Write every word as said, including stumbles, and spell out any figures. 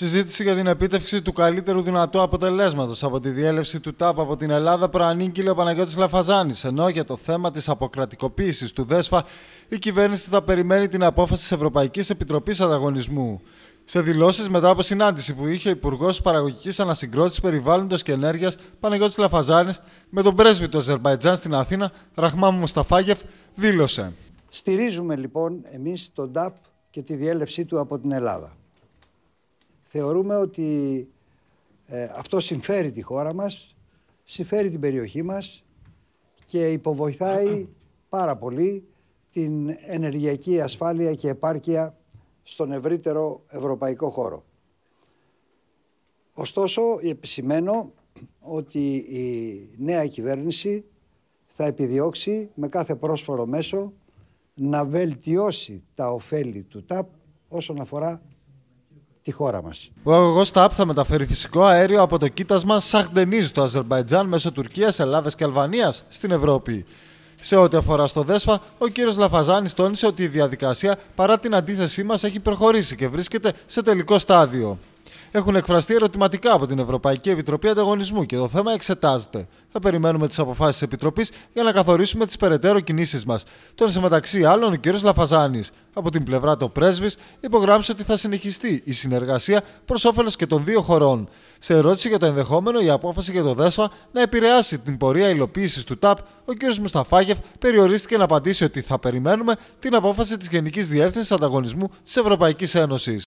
Συζήτηση για την επίτευξη του καλύτερου δυνατού αποτελέσματος από τη διέλευση του ΤΑΠ από την Ελλάδα προανήγγειλε ο Παναγιώτης Λαφαζάνης, ενώ για το θέμα της αποκρατικοποίησης του ΔΕΣΦΑ η κυβέρνηση θα περιμένει την απόφαση της Ευρωπαϊκής Επιτροπής Ανταγωνισμού. Σε δηλώσεις μετά από συνάντηση που είχε ο Υπουργός Παραγωγικής Ανασυγκρότησης Περιβάλλοντος και Ενέργειας Παναγιώτης Λαφαζάνης με τον πρέσβη του Αζερμπαϊτζάν στην Αθήνα, Ραχμάν Μουσταφάγεφ, δήλωσε: Στηρίζουμε λοιπόν εμείς τον ΤΑΠ και τη διέλευσή του από την Ελλάδα. Θεωρούμε ότι ε, αυτό συμφέρει τη χώρα μας, συμφέρει την περιοχή μας και υποβοηθάει πάρα πολύ την ενεργειακή ασφάλεια και επάρκεια στον ευρύτερο ευρωπαϊκό χώρο. Ωστόσο, επισημαίνω ότι η νέα κυβέρνηση θα επιδιώξει με κάθε πρόσφορο μέσο να βελτιώσει τα ωφέλη του ΤΑΠ όσον αφορά τη χώρα μας. Ο αγωγός ΤΑΠ θα μεταφέρει φυσικό αέριο από το κοίτασμα Σαχντενίζ στο Αζερμπαϊτζάν μέσω Τουρκίας, Ελλάδας και Αλβανίας στην Ευρώπη. Σε ό,τι αφορά στο ΔΕΣΦΑ, ο κύριος Λαφαζάνης τόνισε ότι η διαδικασία παρά την αντίθεσή μας έχει προχωρήσει και βρίσκεται σε τελικό στάδιο. Έχουν εκφραστεί ερωτηματικά από την Ευρωπαϊκή Επιτροπή Ανταγωνισμού και το θέμα εξετάζεται. Θα περιμένουμε τις αποφάσεις της Επιτροπής για να καθορίσουμε τις περαιτέρω κινήσεις μας. Τόνισε μεταξύ άλλων ο κ. Λαφαζάνης. Από την πλευρά του πρέσβης υπογράμμισε ότι θα συνεχιστεί η συνεργασία προς όφελος και των δύο χωρών. Σε ερώτηση για το ενδεχόμενο η απόφαση για το ΔΕΣΦΑ να επηρεάσει την πορεία υλοποίησης του ΤΑΠ, ο κ. Μουσταφάγεφ περιορίστηκε να απαντήσει ότι θα περιμένουμε την απόφαση της Γενικής Διεύθυνσης Ανταγωνισμού της Ευρωπαϊκής Ένωσης.